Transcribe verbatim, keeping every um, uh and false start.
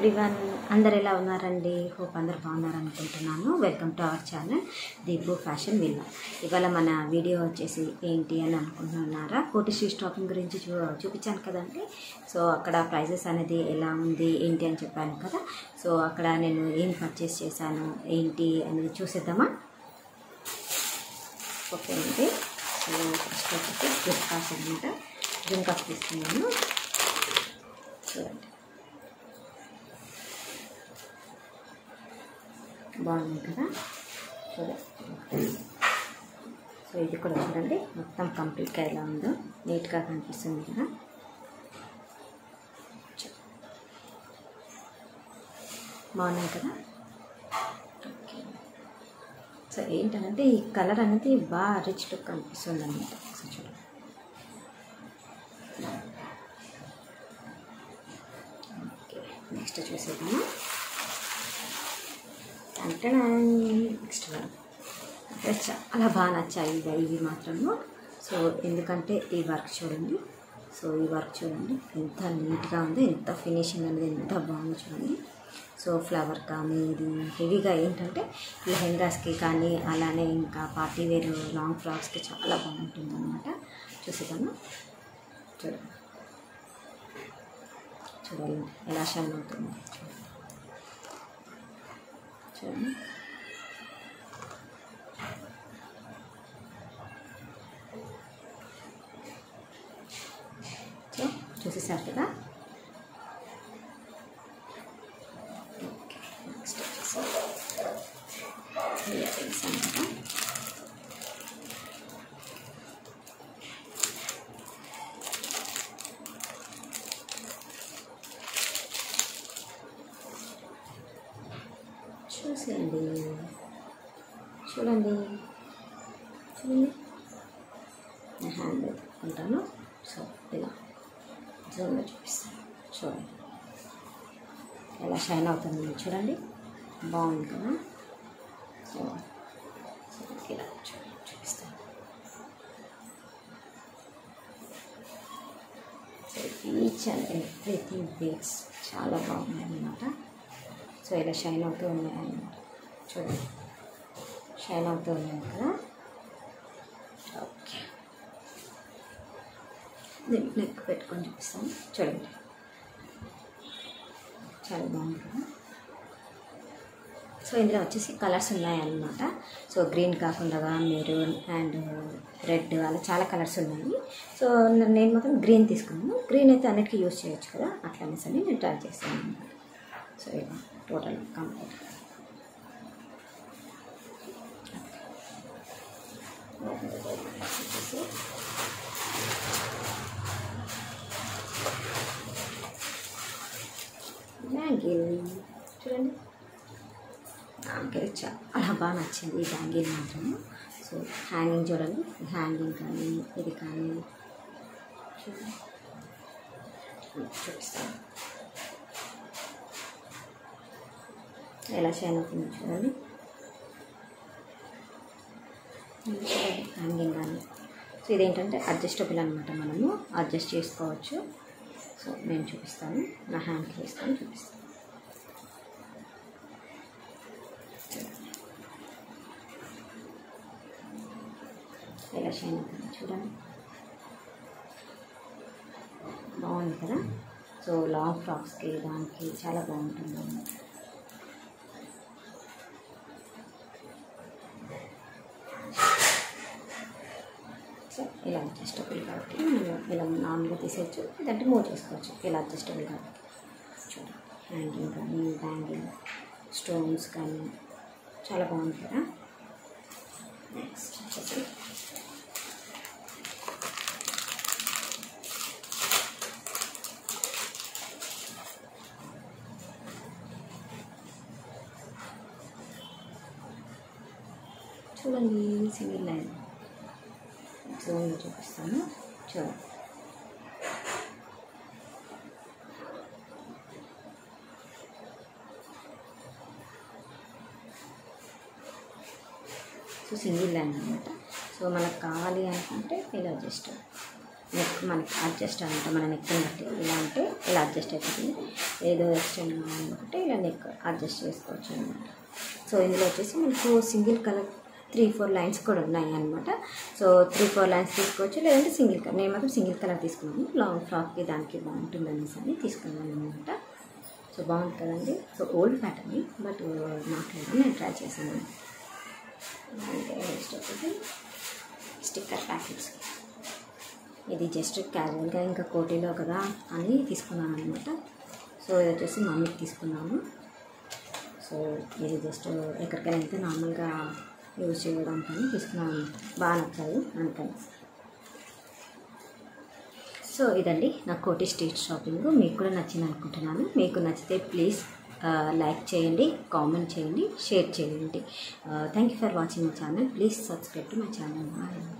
Everyone, అందరు ఎలా ఉన్నారండి? హోప్ అందరు బాగున్నారనుకుంటున్నాను. Welcome to our channel Deepu fashion villa. ఇవాళ మన వీడియో వచ్చేసి ఏంటి అని అనుకుంటున్నారా, కోటి స్ట్రీట్ స్టాకింగ్ గురించి చూ చూపించాను కదండి. సో అక్కడ ప్రైజెస్ అనేది ఎలా ఉంది ఏంటి అని చెప్పాను కదా. సో అక్కడ నేను ఏం పర్చేస్ చేశాను ఏంటి అనేది చూసేద్దామా? ఓకే అండి. సో ఫస్ట్ వచ్చేసి జుంకాస్ అనమాట. జుంకాస్ తీసుకున్నాను, చూడండి బాగుంది కదా. చూడండి, సో ఇది కూడా చూడండి మొత్తం కంప్లీట్గా ఎలా ఉందో నీట్గా కనిపిస్తుంది కదా. బాగున్నాయి కదా. ఓకే, సో ఏంటంటే ఈ కలర్ అనేది బాగా రిచ్ లుక్ కనిపిస్తుంది అన్నమాట. సో చూడండి, ఓకే నెక్స్ట్ చూసేద్దాము. అంటే నెక్స్ట్ అంటే చాలా బాగా నచ్చాయి ఇవి ఇవి మాత్రము. సో ఎందుకంటే ఈ వర్క్ చూడండి, సో ఈ వర్క్ చూడండి ఎంత నీట్గా ఉంది, ఎంత ఫినిషింగ్ అనేది ఎంత బాగుంది చూడండి. సో ఫ్లవర్ కానీ ఇది హెవీగా ఏంటంటే లెహెంగాస్కి కానీ అలానే ఇంకా పార్టీ వేర్ లాంగ్ ఫ్రాక్స్కి చాలా బాగుంటుంది అన్నమాట. చూసేదాము, చూడండి చూడాలి ఎలా షైన్ అవుతుంది చూడండి. సో చూసేసారు కదా. ఓకే నెక్స్ట్ వచ్చేసి ఇయర్ రింగ్స్ అన్నమాట. చూసేయండి, చూడండి చూడండి నేను హ్యాండ్ పెట్టుకుంటాను. సో ఇలా జూమ్లో చూపిస్తాను, చూడండి ఎలా షైన్ అవుతుంది చూడండి, బాగుంది కదా. సో ఇలా చూడండి చూపిస్తాను. So each and everything beads చాలా బాగుంది అన్నమాట. సో ఇలా షైన్ అవుతూ ఉన్నాయి అన్నమాట. చూడండి షైన్ అవుతూ ఉన్నాయి కదా. ఓకే నేను నెక్ పెట్టుకొని చూపిస్తాను, చూడండి చాలా బాగుంది కదా. సో ఇందులో వచ్చేసి కలర్స్ ఉన్నాయన్నమాట. సో గ్రీన్ కాకుండా మెరూన్ అండ్ రెడ్ అలా చాలా కలర్స్ ఉన్నాయి. సో నేను మాత్రం గ్రీన్ తీసుకున్నాను. గ్రీన్ అయితే అన్నిటికీ యూజ్ చేయొచ్చు కదా, అట్లా అనేసి నేను ట్రై చేస్తాను అన్నమాట. సో ఇలా టోటల్ కంప్లీట్ బ్యాంగిల్ చూడండి. నాకైతే చాలా బాగా నచ్చింది ఈ బ్యాంగిల్ మాత్రము. సో హ్యాంగింగ్ చూడండి, హ్యాంగింగ్ కానీ ఇది కానీ చూడండి చూపిస్తాను ఎలా షైన్ అవుతుంది చూడండి. హ్యాంగింగ్ కానీ. సో ఇదేంటంటే అడ్జస్టబుల్ అనమాట, మనము అడ్జస్ట్ చేసుకోవచ్చు. సో నేను చూపిస్తాను, నా హ్యాండ్కి వేసుకొని చూపిస్తాను. ఎలా షైన్ అవుతుంది చూడండి, బాగుంది కదా. సో లాంగ్ ఫ్రాక్స్కి దానికి చాలా బాగుంటుంది అన్నమాట. ఇలా అడ్జస్టబుల్ కాబట్టి ఇలా నార్మల్గా తీసేయచ్చు, లేదంటే మూవ్ చేసుకోవచ్చు. ఇలా అడ్జస్టబుల్ కాబట్టి చూడండి, హ్యాంగింగ్ కానీ బ్యాంగిల్ స్టోన్స్ కానీ చాలా బాగుంది కదా. నెక్స్ట్ వచ్చేసి చూడండి సింగిల్ లైన్ జూమ్లో చూపిస్తాను, చూడండి సో సింగిల్ లైన్ అనమాట. సో మనకు కావాలి అనుకుంటే ఇలా జస్ట్ నెక్ మనకి అడ్జస్ట్ అనమాట, మన నెక్ బట్టి ఇలా అంటే ఇలా అడ్జస్ట్ అయిపోతుంది, ఏదో ఎక్స్టెండ్ కావాలనుకుంటే ఇలా నెక్ అడ్జస్ట్ చేసుకోవచ్చు అనమాట. సో ఇందులో వచ్చేసి మనకు single colour three four lines కూడా ఉన్నాయి అనమాట. సో త్రీ ఫోర్ లైన్స్ తీసుకోవచ్చు, లేదంటే సింగిల్ కలర్. నేను మాత్రం సింగిల్ కలర్ తీసుకున్నాను, లాంగ్ ఫ్రాక్కి దానికి బాగుంటుంది అనేసి అని తీసుకున్నాను అనమాట. సో బాగుంటుంది కదండి. సో ఓల్డ్ ప్యాటర్న్ బట్ నాకు లేదు, నేను ట్రై చేశాను. నెక్స్ట్ వచ్చేసి స్టిక్కర్ ప్యాకెట్స్. ఇది జస్ట్ క్యాజువల్గా ఇంకా కోటీలో కదా అని తీసుకున్నాను అనమాట. సో ఇది వచ్చేసి మమ్మీకి తీసుకున్నాను. సో ఇది జస్ట్ ఎక్కడికైనా అయితే నార్మల్గా యూజ్ చేయడానికి తీసుకున్నాను, బాగా నచ్చాయి అందుకని. సో ఇదండి నా కోటి స్ట్రీట్ షాపింగ్. మీకు కూడా నచ్చింది అనుకుంటున్నాను. మీకు నచ్చితే ప్లీజ్ లైక్ చేయండి, కామెంట్ చేయండి, షేర్ చేయండి. Thank you for watching my channel. Please subscribe to my channel.